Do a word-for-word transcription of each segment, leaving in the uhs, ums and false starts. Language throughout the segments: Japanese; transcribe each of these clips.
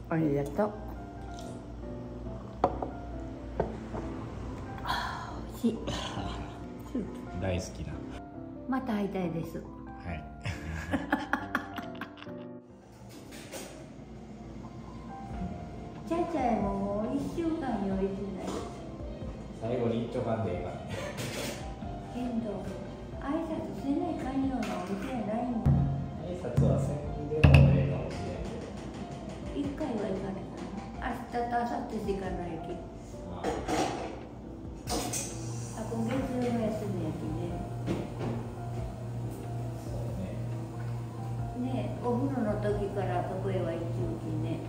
ありがとう。おいしい。 大好きな。 また会いたいです。 はい。 ちゃいちゃいももう一週間用意してない。 最後に一丁噛んでええか。 けど挨拶せないかんようなお店やないもん。 挨拶はせんでもええかもしれんけど。 一回は行かないかな。明日と明後日しかないき。 ああ、今月の休みやきね。 そうね。 ねえ、お風呂の時からそこへは行きうきね。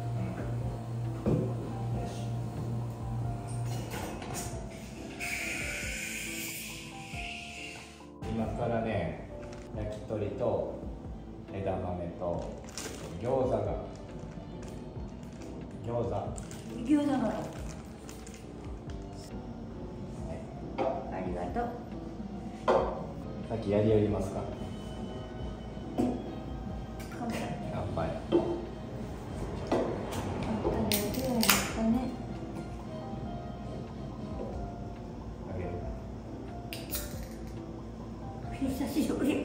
今からね、焼き鳥と枝豆と餃子が餃子餃子なの。はい、ありがとう。 さっきやりやりますか。 乾杯。 乾杯。 あったね、お手洗いに行ったね。 あげる。 久しぶり。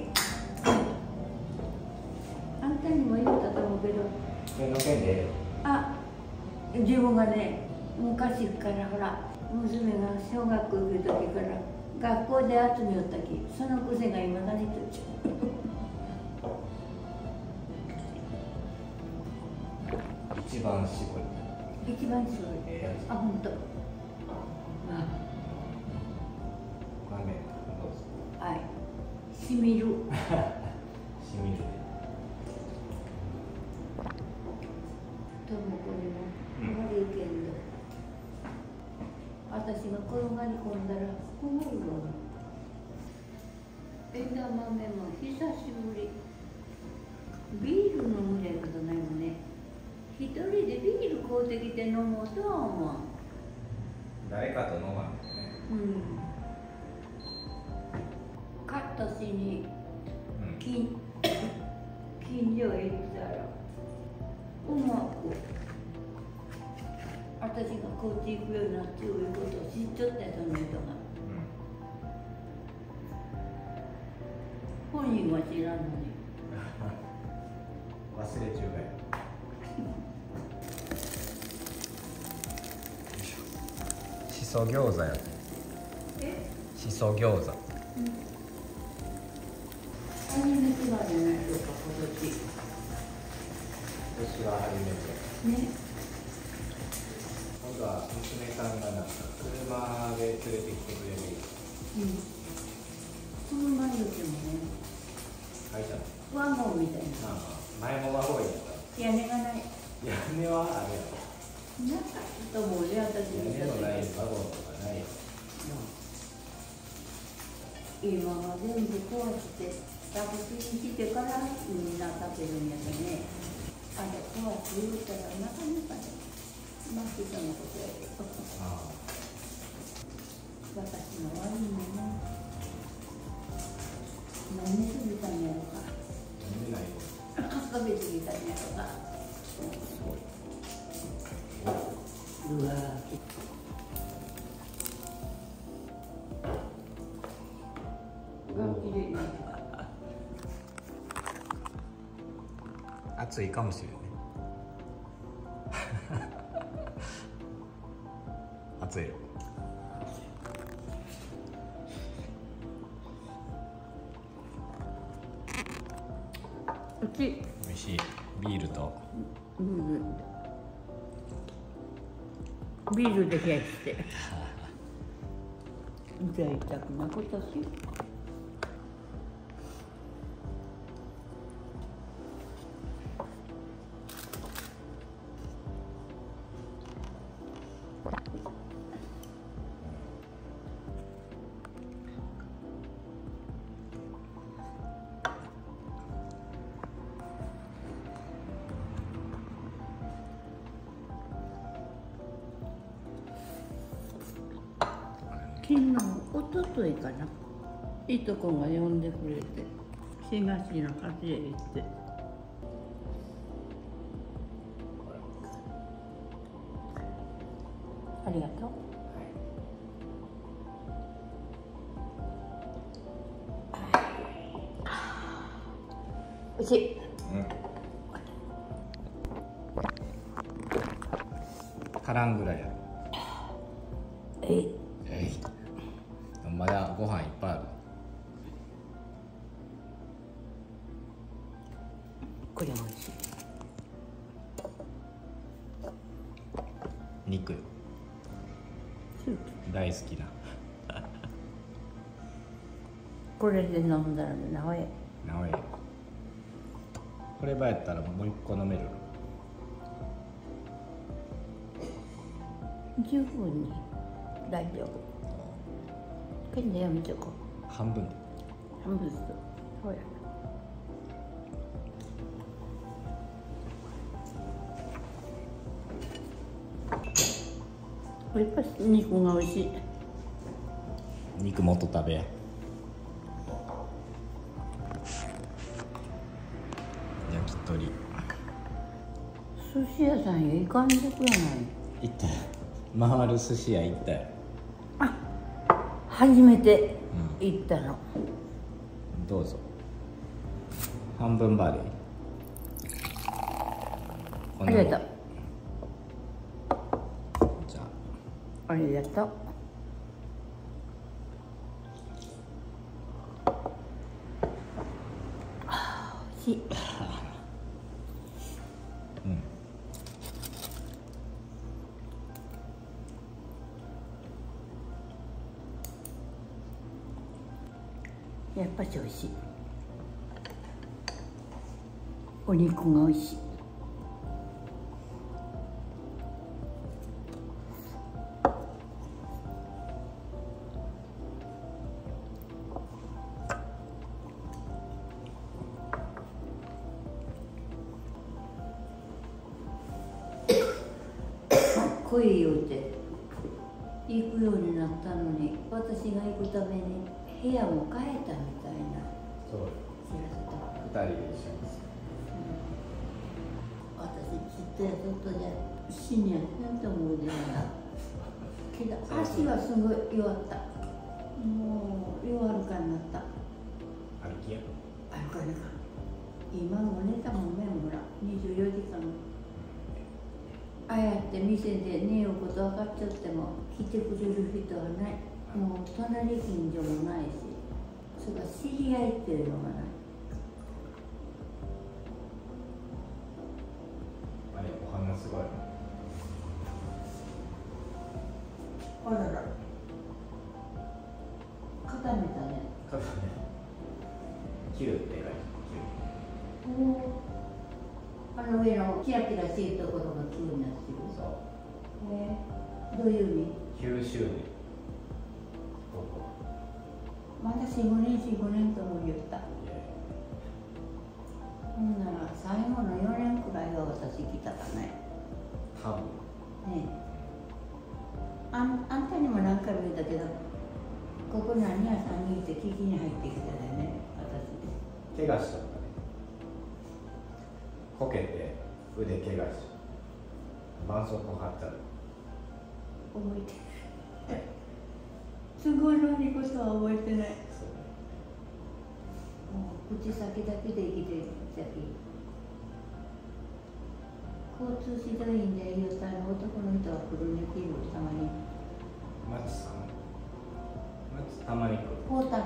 あんたにも言ったと思うけど。 手の件でええよ。 あ、自分がね、昔からほら、娘が小学校行く時から学校で集めよったき、その癖が今だにとっちゃう。 一番絞り。 一番すごい。 ええやつ。 あ、本当。ま豆どうぞ。 あ、はい。しみる。 しみる。 ともこにも悪いけんど、私が転がり込んだら困るわ。枝豆も久しぶり。ビール飲むじゃことないもんね。一人でビール買うてきて飲もうとは思わん。 誰かと飲まんとね。 うん。カットしに近近所へ行ったらうまく私がこっち行くようになっていうことを知っちゃったよ、その人が。本人は知らんのに。 忘れちゅうがや。しそ餃子やね。 え？ しそ餃子。 うん。初めてはじゃないでしょうか、今年。 私は初めて。 ね。 今度は娘さんがなんか車で連れてきてくれる。 うん。車言うてもね、 会社の。 ワゴンみたいな。 ああ、前もワゴンやった。 屋根がない。 屋根はあれやろ。 なかったと思うよ、私屋見た時。 根のないワゴンとかないよ。 今は全部壊して宅地に来てからみんな建てるんやけどね。あれ壊して言うたらなかなかね、まあ人のことやけどああ。 私の悪いのね。何で過ぎたんやろか。 飲んでないよ。 かけすぎたんやろか。うわぁ。綺麗に暑いかもしれない。暑いよ。 うち美味しい。ビールと。 ビールビールで冷やして贅沢なことし。昨日、おとといかな、いとこが呼んでくれて東の橋へ行って、 ありがとう。おいしい。 うん。辛んぐらいや。 えい。 えい。まだご飯いっぱいある。 これ美味しい。 肉。大好きな。 これで飲んだらね、なおえ。 なおえ。こればやったらもう一個飲める。 十分に大丈夫。これでやめとこう。 半分で。 半分ずつ。そうや。やっぱり肉が美味しい。 肉もっと食べや。焼き鳥。 寿司屋さんへ行かんとくやない。 行ったよ。回る寿司屋行ったよ。 あ、初めて行ったの。 うん、どうぞ。半分バーでいい。 ありがとう。 じゃあ、ありがとう。あ、美味しい。 うん。 やっぱし美味しい。お肉が美味しい。来い言うて行くようになったのに、私が行くために部屋も変えたみたいな。 そう。 知らせた。 二人で一緒に。 私ちっとやそっとじゃ死にやせんと思うでな。けど足はすごい弱った。もう弱るかになった。 歩きや。 歩かなか。今も寝たもんね、ほらにじゅうよじかん。ああやって店で寝ようこと分かっちゃっても来てくれる人はない。もう隣近所もないし、それから知り合いっていうのがない。 あれ、お花すごい。 あらら。固めたね。 肩ね。キューって書いてある。 おお。あの上のキラキラしているところがキューになってる。 そう。 えー、どういう意味？ きゅうしゅうねん。 まだよん、ごねん、よん、ごねんとも言った。ほんなら最後のよねんくらいは私来たかね。 多分。 ねえ。あん、あんたにも何回も言ったけど、ここ何屋さんにいて聞きに入ってきたよね、私。 怪我したんだね。こけて腕怪我し、絆創膏貼ったら。 覚えてる。すごいのにこそは覚えてない。 そうね。 もう口先だけで生きてる先。交通指導員で言うたの男の人が来るねっていうたまに。 松さん。松たまに来る。 孝太郎。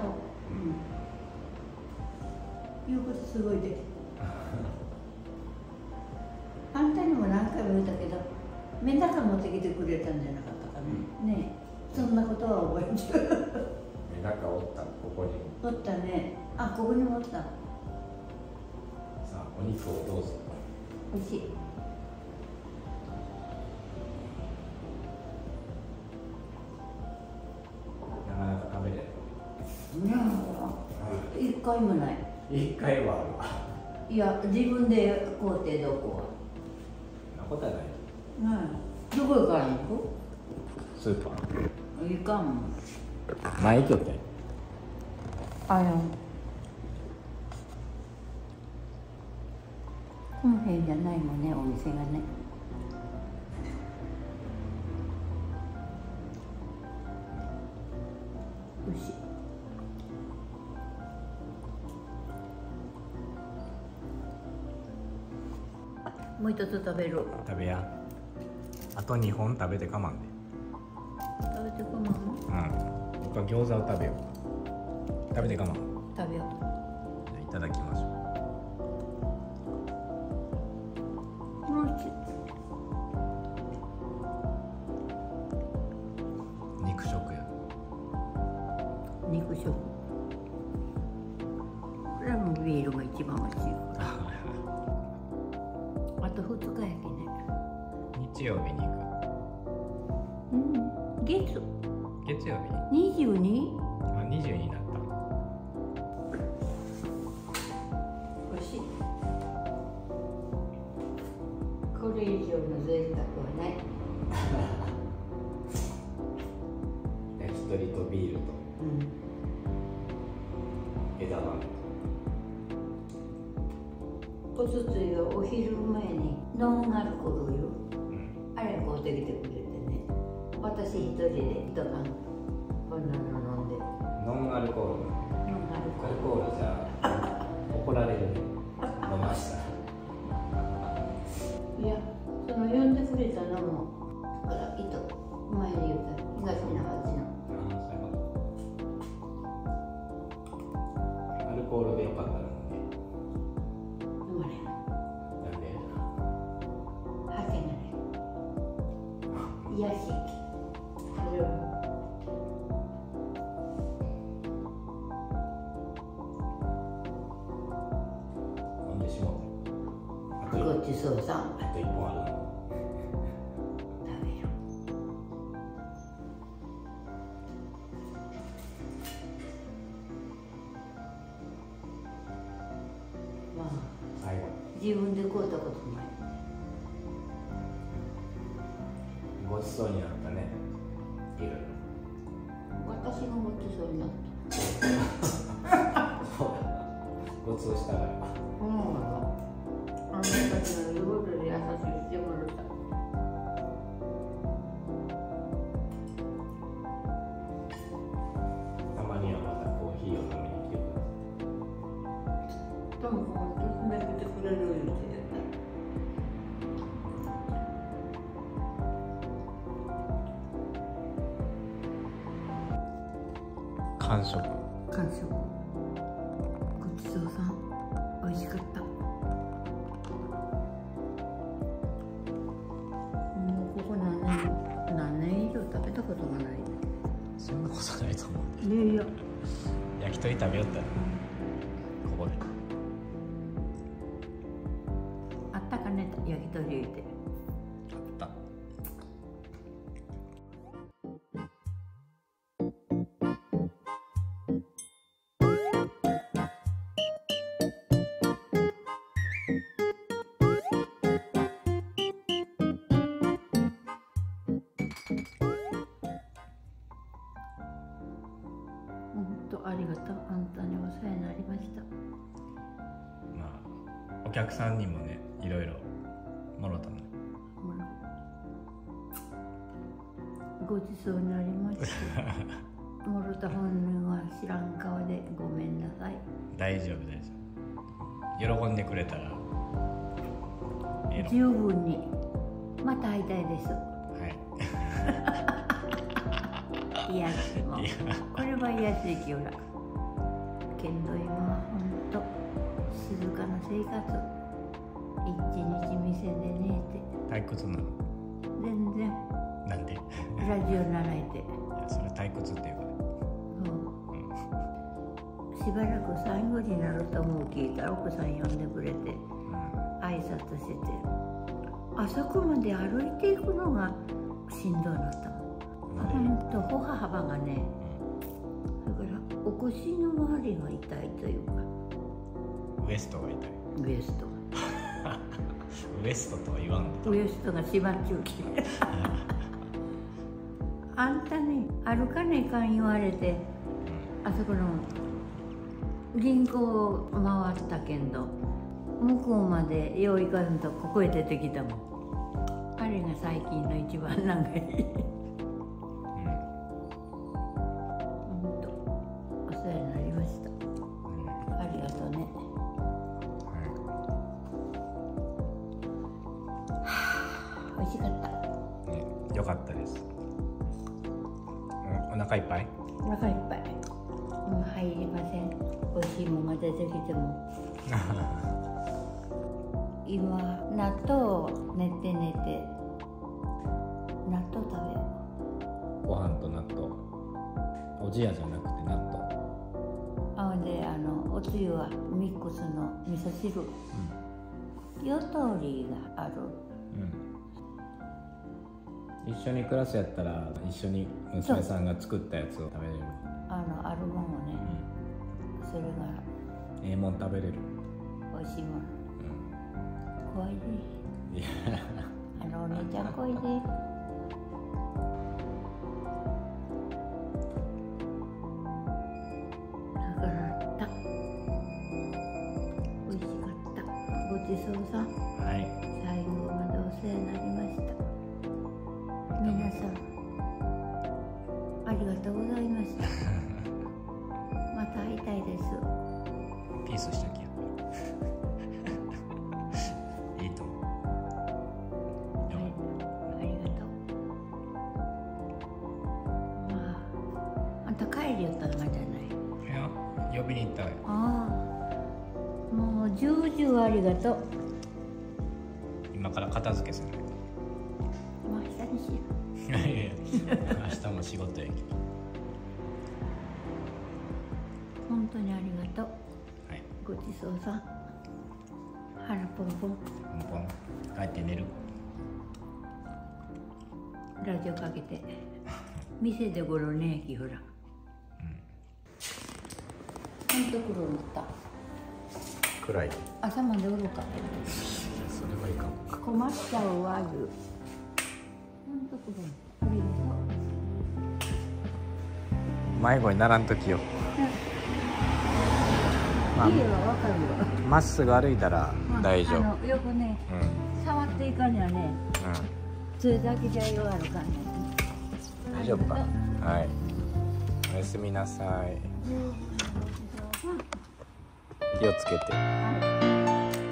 うん。いうことすごいで。あんたにも何回も言ったけど、メダカ持ってきてくれたんじゃなかったかね。うん、ねえ、そんなことは覚えてる。 メダカおった、ここに。 おったね。あ、ここにもおった。さあ、お肉をどうぞ。 おいしい。 なかなか食べれない。 いやー、一回もない。 一回はあるわ。 いや、自分で買うてどこは。 そんなことはない。 ない。どこ行かんの？ スーパー。 行かんもん。 前行きよって。 あの、この辺じゃないもんね、お店がね。 美味しい。もう一つ食べる。 食べや。あとにほん食べて我慢で。 食べて我慢。 うん。僕は餃子を食べよう。食べて我慢。 食べよう。 じゃあいただきましょう。おいしい。 肉食や。 肉食。これはもうビールが一番美味しい。あと二日焼きね。 日曜日に行うん。月。 く。月曜日。 二十二。 あ、二十になった。 美味しい。これ以上の贅沢はない。 焼き鳥とビールと。 うん。 枝豆。 おつついがお昼前にノンアルコールよ、うん、あれ買うてきてくれてね、私一人で一缶こんなの飲んで。 ノンアルコール。 ノンアルコール。 アルコールじゃ怒られるね。飲ました。 いや、その呼んでくれたのもだから糸前に言った東の端の。 アルコールでよかったのにね。 飲まれん。 なんで？ はけがね。癒やし。それを。 飲んでしまう。 ごちそうさん。 あと一本あるの。 食べよう。まあ、 最後。 自分で買うたことない。 ごちそうになったね。いろいろ。 私がごちそうになった。 そうだ。ごちそうしたら。 うん。あの人たちの言うことで優しいしてもらった。 たまにはまたコーヒーを飲みに来てください。 でも本当にめてくれる言うて完食。 完食。ごちそうさん。美味しかった。もうここ何年何年以上食べたことがない。 そんなことないと思う。 いやいや。 焼き鳥食べよったらここで。 あったかね、焼き鳥入れて。 あった。 本当ありがとう。あんたにお世話になりました。 まあお客さんにもね、いろいろもろたの。 ごちそうになりました。もろた本人は知らん顔でごめんなさい。 大丈夫大丈夫。喜んでくれたらええの。 十分にまた会いたいです。 はい。 癒やしも。 いやこれは癒やしいきよら。けんど今はほんと静かな生活。一日店で寝て。 退屈なの？ 全然。 なんで？ ラジオ習えて。 いやそれ退屈っていうかね。 うん、しばらく最後になると思う聞いたら奥さん呼んでくれて、うん、挨拶してて、あそこまで歩いていくのがしんどいなったもん。ほんと歩幅がね、それからお腰の周りが痛いというか、 ウエストが痛い。 ウエストウエストとは言わんと。 ウエストがしばっちゅうきあんたね、歩かねえかん言われて、うん、あそこの銀行を回ったけんど向こうまでよう行かんとここへ出てきたもん。あれが最近の一番長い。うん、ほんと美味しかった。 ね、よかったです。お腹いっぱい？ お腹いっぱい。もう入りません。美味しいものが出てきても。今納豆寝て寝て納豆食べよう。ご飯と納豆。おじやじゃなくて納豆。 あであのおつゆはミックスの味噌汁。うん、よ通りがある。 うん、一緒に暮らすやったら一緒に娘さんが作ったやつを食べれる。 あのあるもんをね、うん、それがええもん食べれる。 美味しいもん。来いで。 いやあのお姉ちゃん来いで。だからった美味しかった。ごちそうさん。 はい。 最後までお世話になりました。皆さんありがとうございました。また会いたいです。 ピースしたきゃ。いいと思う。 はい、ありがとう。まあ、あんた帰りよったのじゃない。いや、呼びに行ったわよ。 ああ、もう重々ありがとう。 今から片付けする。 まあ、明日にしよう。 いやいや、明日も仕事やけど。 本当にありがとう。 はい。 ごちそうさん。腹ポンポン。 ポンポン。帰って寝る。 ラジオかけて。店でごろねえきほら。うん。本当黒になった。 暗い。 朝までおるか。 それはいいかも。 困っちゃうわゆ。本当黒に。ありがとう。 迷子にならんときよ。 家はわかるよ。 まっすぐ歩いたら大丈夫。 あのよくね、うん、触っていかにはね、うん、それだけじゃ弱るからね。 大丈夫か。はい。おやすみなさい。気をつけて。はい。